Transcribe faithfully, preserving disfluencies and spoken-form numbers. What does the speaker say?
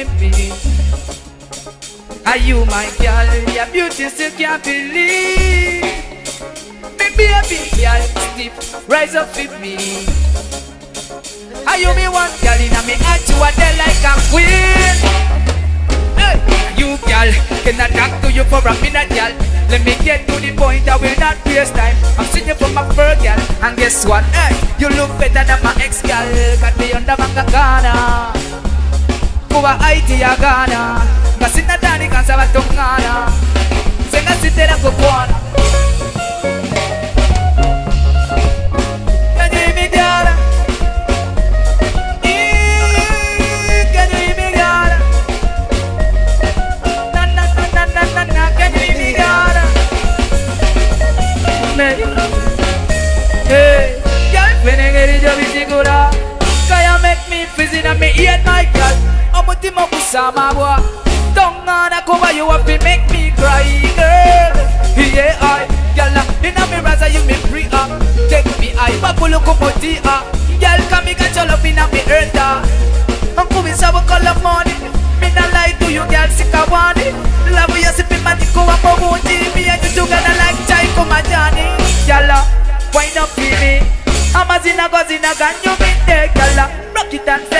with me. Are you my girl? Your beauty still can't believe. Me baby girl, stiff, rise up with me. Are you me one girl in a me heart? You are there like a queen. Hey, you girl, can I talk to you for a minute, girl? Let me get to the point, I will not waste time. I'm sitting for my first girl, and guess what? Hey, you look better than my ex girl. Got me under my Ghana. Kuwa Haiti ya Ghana. Kasina dani kansa batongana. Senga sitera kukwana. Can you hear me, girl? Can you hear me, girl? Na na na na na na na. Can you hear me, girl? Hey, girl, when I get it, you be sigura. Kaya make me fizzy and me eat my girl. Omuti mo kusama boy. Don't wanna cover you up and make me cry, girl. Yeah, I, girl, inna me raza you me free up. Take me I, babulu kumoti up. Girl, come me catch all up inna me earth up. I'm coming some color money. Me not lie to you, girl, sick I want it. Love you sipping money, go up a booty. Me and you together like chai kuma Johnny. Girl, wind up for me. I'm a zina go zina gan you me there, girl. Rock it and